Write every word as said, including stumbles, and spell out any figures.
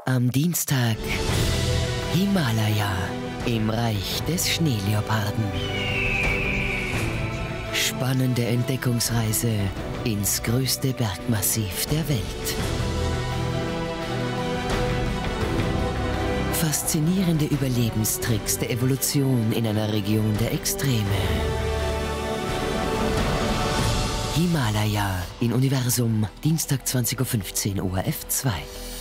Am Dienstag Himalaya im Reich des Schneeleoparden. Spannende Entdeckungsreise ins größte Bergmassiv der Welt. Faszinierende Überlebenstricks der Evolution in einer Region der Extreme. Himalaya in Universum, Dienstag zwanzig Uhr fünfzehn O R F zwei.